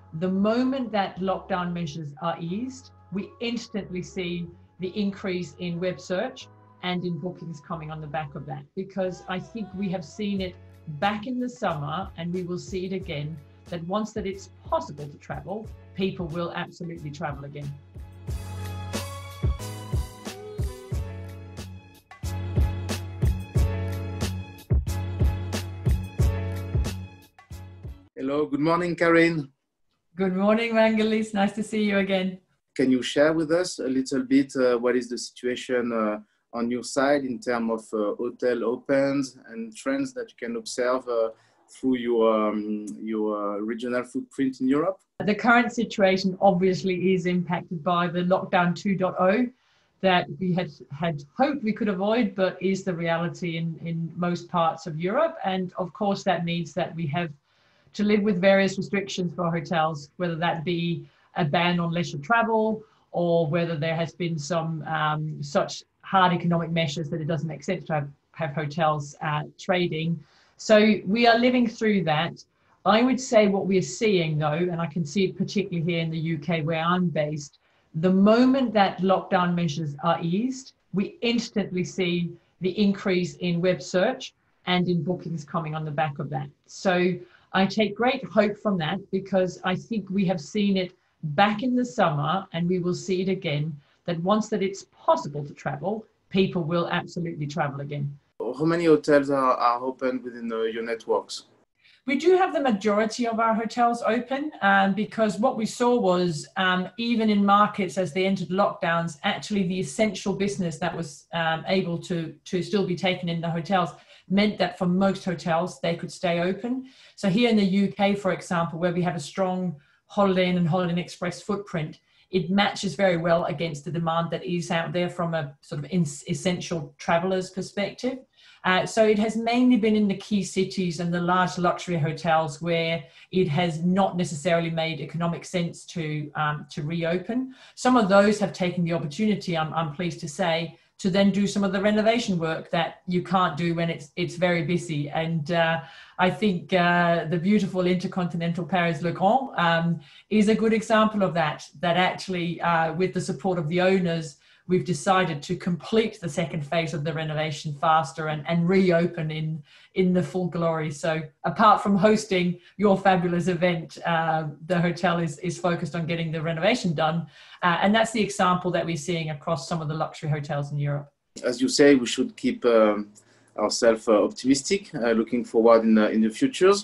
The moment that lockdown measures are eased, we instantly see the increase in web search and in bookings coming on the back of that, because I think we have seen it back in the summer and we will see it again, that once that it's possible to travel, people will absolutely travel again. Hello, good morning, Karin. Good morning, Vangelis. Nice to see you again. Can you share with us a little bit what is the situation on your side in terms of hotel opens and trends that you can observe through your regional footprint in Europe? The current situation obviously is impacted by the lockdown 2.0 that we had hoped we could avoid, but is the reality in most parts of Europe. And of course, that means that we have to live with various restrictions for hotels, whether that be a ban on leisure travel or whether there has been some such hard economic measures that it doesn't make sense to have hotels trading. So we are living through that. I would say what we are seeing though, and I can see it particularly here in the UK where I'm based, the moment that lockdown measures are eased, we instantly see the increase in web search and in bookings coming on the back of that. So I take great hope from that, because I think we have seen it back in the summer and we will see it again, that once that it's possible to travel, people will absolutely travel again. How many hotels are open within your networks? We do have the majority of our hotels open because what we saw was even in markets as they entered lockdowns, actually the essential business that was able to still be taken in the hotels meant that for most hotels, they could stay open. So here in the UK, for example, where we have a strong Holiday Inn and Holiday Inn Express footprint, it matches very well against the demand that is out there from a sort of essential travelers perspective. So it has mainly been in the key cities and the large luxury hotels where it has not necessarily made economic sense to reopen. Some of those have taken the opportunity, I'm pleased to say, to then do some of the renovation work that you can't do when it's very busy. And I think the beautiful InterContinental Paris Le Grand is a good example of that actually with the support of the owners, we've decided to complete the second phase of the renovation faster and reopen in the full glory. So apart from hosting your fabulous event, the hotel is focused on getting the renovation done. And that's the example that we're seeing across some of the luxury hotels in Europe. As you say, we should keep ourselves optimistic, looking forward in the futures.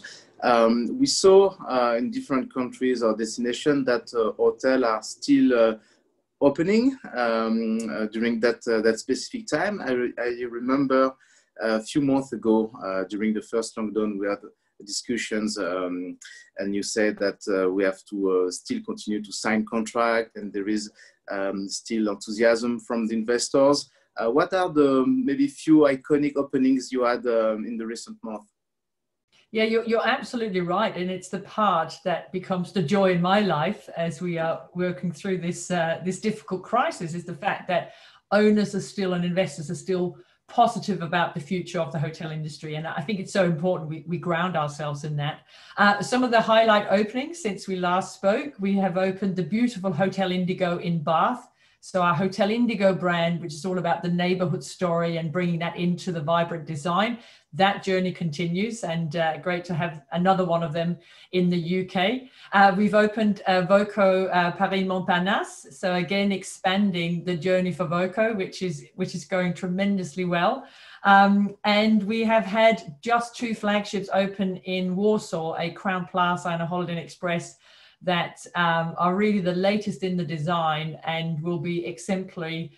We saw in different countries or destinations that hotels are still opening during that specific time. I remember a few months ago during the first lockdown, we had discussions and you said that we have to still continue to sign contract and there is still enthusiasm from the investors. What are the maybe few iconic openings you had in the recent month? Yeah, you're absolutely right. And it's the part that becomes the joy in my life as we are working through this difficult crisis, is the fact that owners are still and investors are still positive about the future of the hotel industry. And I think it's so important we ground ourselves in that. Some of the highlight openings since we last spoke, we have opened the beautiful Hotel Indigo in Bath. So our Hotel Indigo brand, which is all about the neighborhood story and bringing that into the vibrant design, that journey continues, and great to have another one of them in the UK. We've opened Voco Paris Montparnasse. So again, expanding the journey for Voco, which is going tremendously well. And we have had just 2 flagships open in Warsaw, a Crown Plaza and a Holiday Inn Express, that are really the latest in the design and will be exemplary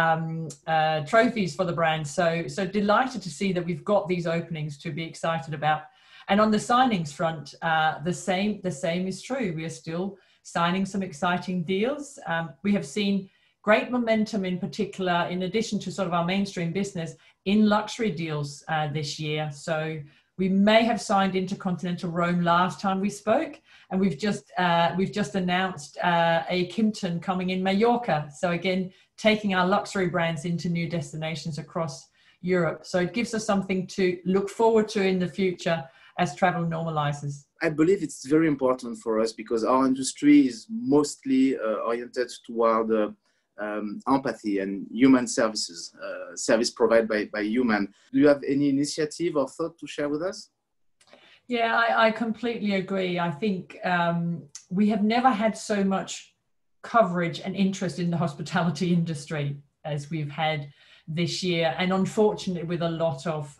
trophies for the brand. So delighted to see that we've got these openings to be excited about. And on the signings front, the same is true. We are still signing some exciting deals. We have seen great momentum in particular, in addition to sort of our mainstream business, in luxury deals this year. So we may have signed InterContinental Rome last time we spoke, and we've just announced a Kimpton coming in Mallorca. So again, taking our luxury brands into new destinations across Europe. So it gives us something to look forward to in the future as travel normalizes? I believe it's very important for us because our industry is mostly oriented toward empathy and human services, service provided by human. Do you have any initiative or thought to share with us? Yeah, I completely agree. I think we have never had so much coverage and interest in the hospitality industry as we've had this year. And unfortunately, with a lot of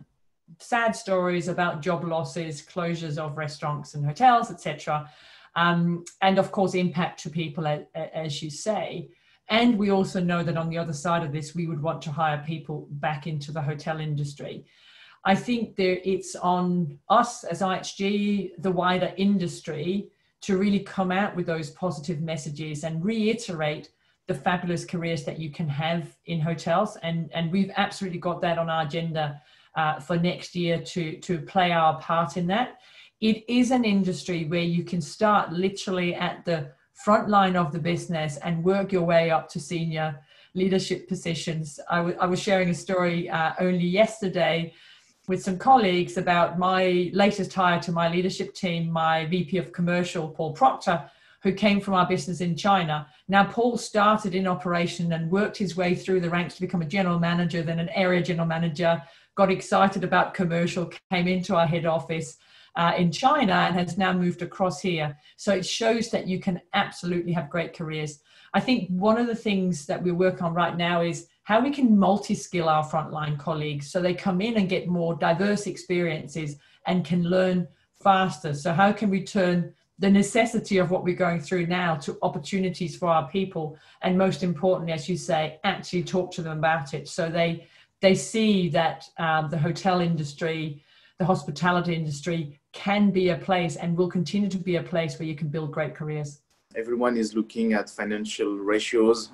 sad stories about job losses, closures of restaurants and hotels, etc. And of course, impact to people, as you say. And we also know that on the other side of this, we would want to hire people back into the hotel industry. I think it's on us as IHG, the wider industry, to really come out with those positive messages and reiterate the fabulous careers that you can have in hotels. And we've absolutely got that on our agenda for next year to play our part in that. It is an industry where you can start literally at the front line of the business and work your way up to senior leadership positions. I was sharing a story only yesterday with some colleagues about my latest hire to my leadership team, my VP of Commercial, Paul Proctor, who came from our business in China. Now, Paul started in operation and worked his way through the ranks to become a general manager, then an area general manager, got excited about commercial, came into our head office in China and has now moved across here. So it shows that you can absolutely have great careers. I think one of the things that we work on right now is how we can multi-skill our frontline colleagues so they come in and get more diverse experiences and can learn faster. So how can we turn the necessity of what we're going through now to opportunities for our people? And most importantly, as you say, actually talk to them about it. So they see that the hotel industry, the hospitality industry can be a place and will continue to be a place where you can build great careers. Everyone is looking at financial ratios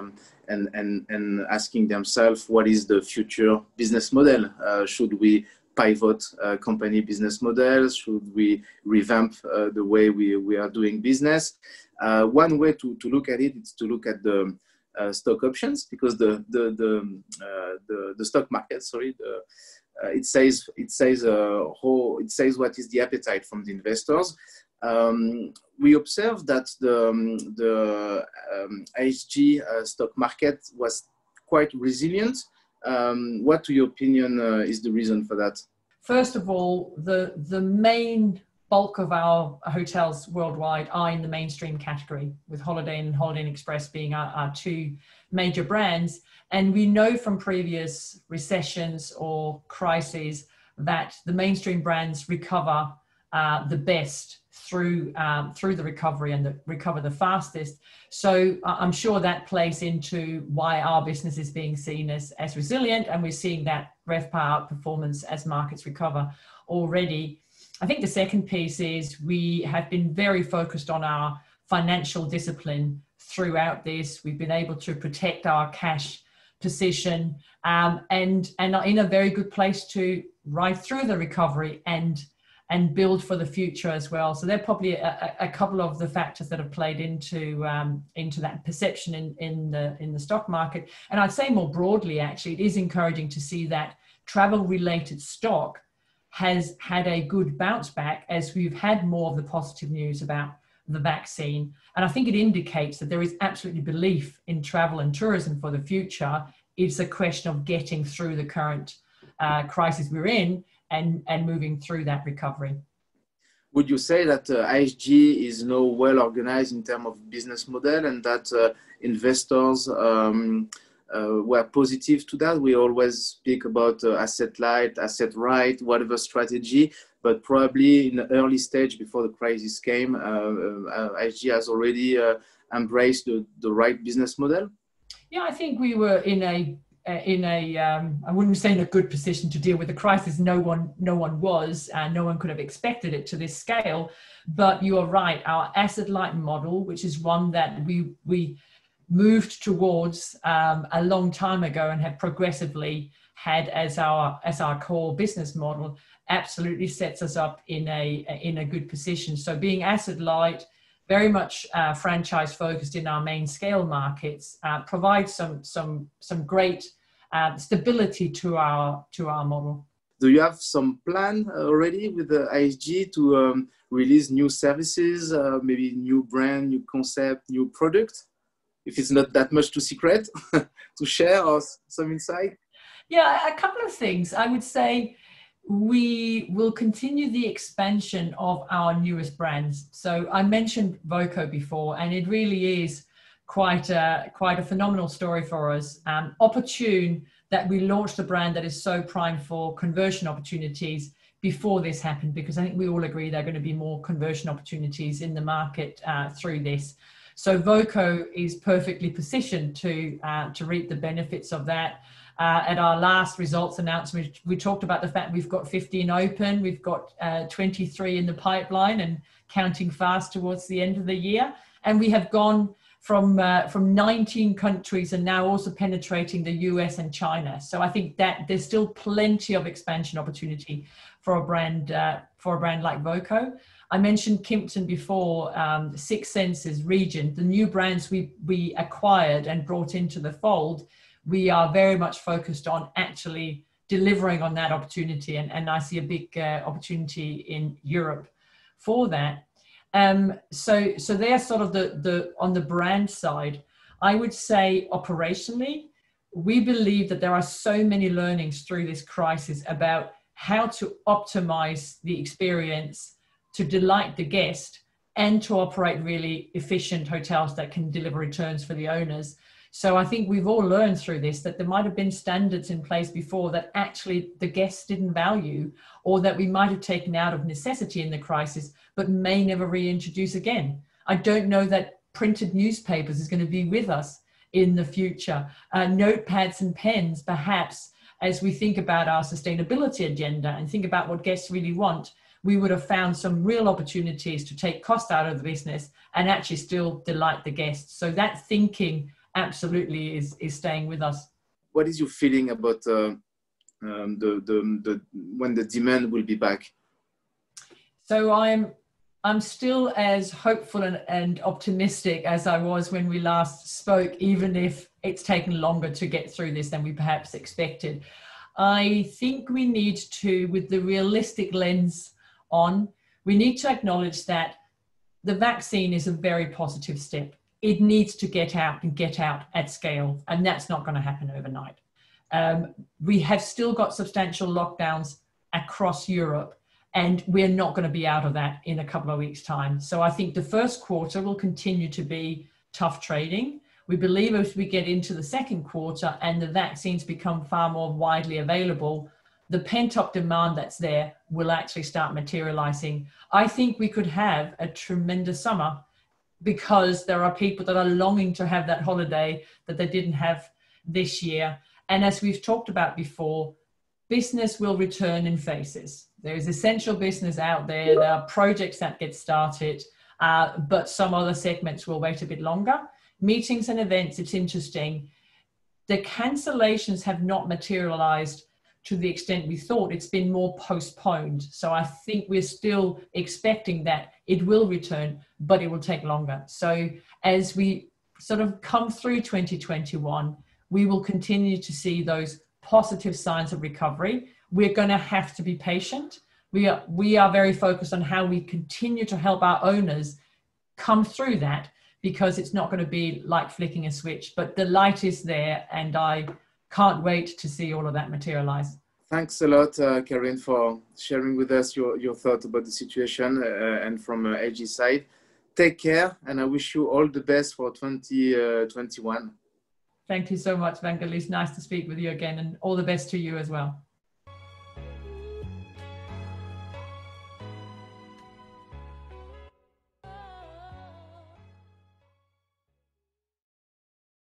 and asking themselves, what is the future business model? Should we pivot company business models? Should we revamp the way we are doing business? One way to look at it is to look at the stock options, because the stock market, it says what is the appetite from the investors. We observed that the IHG stock market was quite resilient. What, to your opinion, is the reason for that? First of all, the main bulk of our hotels worldwide are in the mainstream category, with Holiday Inn and Holiday Inn Express being our two major brands. And we know from previous recessions or crises that the mainstream brands recover the best through the recovery and recover the fastest. So I'm sure that plays into why our business is being seen as resilient, and we're seeing that RevPAR outperformance as markets recover already. I think the second piece is we have been very focused on our financial discipline throughout this. We've been able to protect our cash position and are in a very good place to ride through the recovery and build for the future as well. So they're probably a couple of the factors that have played into that perception in the stock market. And I'd say more broadly, actually, it is encouraging to see that travel-related stock has had a good bounce back as we've had more of the positive news about the vaccine. And I think it indicates that there is absolutely belief in travel and tourism for the future. It's a question of getting through the current crisis we're in and moving through that recovery. Would you say that IHG is now well organized in terms of business model, and that investors were positive to that? We always speak about asset light, asset right, whatever strategy, but probably in the early stage before the crisis came, IHG has already embraced the right business model. Yeah, I think we were in a I wouldn't say in a good position to deal with the crisis. No one was, and no one could have expected it to this scale. But you are right. Our asset light model, which is one that we moved towards a long time ago and have progressively had as our core business model, absolutely sets us up in a good position. So being asset light, very much franchise focused in our main scale markets, provides some great stability to our model. Do you have some plan already with the IHG to release new services, maybe new brand, new concept, new product? If it's not that much too secret to share or some insight? Yeah, a couple of things. I would say we will continue the expansion of our newest brands. So I mentioned Voco before, and it really is quite a phenomenal story for us. Opportune that we launched a brand that is so primed for conversion opportunities before this happened, because I think we all agree there are going to be more conversion opportunities in the market through this. So Voco is perfectly positioned to reap the benefits of that. At our last results announcement, we talked about the fact we've got 15 open, we've got 23 in the pipeline and counting fast towards the end of the year. And we have gone from 19 countries and now also penetrating the US and China. So I think that there's still plenty of expansion opportunity for a brand like Voco. I mentioned Kimpton before, Six Senses, Regent, the new brands we acquired and brought into the fold. We are very much focused on actually delivering on that opportunity. And I see a big opportunity in Europe for that. So they're sort of on the brand side. I would say operationally, we believe that there are so many learnings through this crisis about how to optimize the experience, to delight the guest, and to operate really efficient hotels that can deliver returns for the owners. So I think we've all learned through this that there might have been standards in place before that actually the guests didn't value, or that we might have taken out of necessity in the crisis, but may never reintroduce again. I don't know that printed newspapers is going to be with us in the future. Notepads and pens, perhaps, as we think about our sustainability agenda and think about what guests really want, we would have found some real opportunities to take cost out of the business and actually still delight the guests. So that thinking absolutely is staying with us. What is your feeling about when the demand will be back? So I'm still as hopeful and optimistic as I was when we last spoke, even if it's taken longer to get through this than we perhaps expected. I think we need to, with the realistic lens on, we need to acknowledge that the vaccine is a very positive step. It needs to get out and get out at scale, and that's not going to happen overnight. We have still got substantial lockdowns across Europe, and we're not going to be out of that in a couple of weeks' time. So I think the first quarter will continue to be tough trading. We believe as we get into the second quarter and the vaccines become far more widely available, the pent-up demand that's there will actually start materializing. I think we could have a tremendous summer because there are people that are longing to have that holiday that they didn't have this year. And as we've talked about before, business will return in phases. There's essential business out there. There are projects that get started, but some other segments will wait a bit longer. Meetings and events, it's interesting. The cancellations have not materialized to the extent we thought. It's been more postponed. So I think we're still expecting that it will return, but it will take longer. So as we sort of come through 2021, we will continue to see those positive signs of recovery. We're going to have to be patient. We are very focused on how we continue to help our owners come through that, because it's not going to be like flicking a switch, but the light is there, and I can't wait to see all of that materialize. Thanks a lot, Karin, for sharing with us your thoughts about the situation and from IHG side. Take care, and I wish you all the best for 2021. Thank you so much, Vangelis. Nice to speak with you again, and all the best to you as well.